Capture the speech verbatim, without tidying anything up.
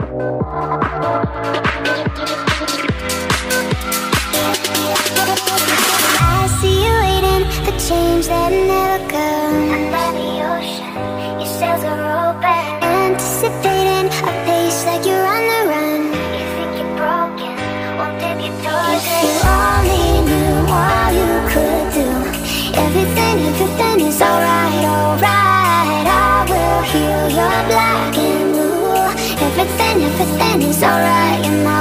I see you waiting for change that never comes. Under the ocean, your sails are open, anticipating a pace like you're on the run. You think you're broken, won't dip your toes in. You only knew all you could do. Everything, everything is alright, alright. I will heal your black and blue. Everything, everything is alright, you know.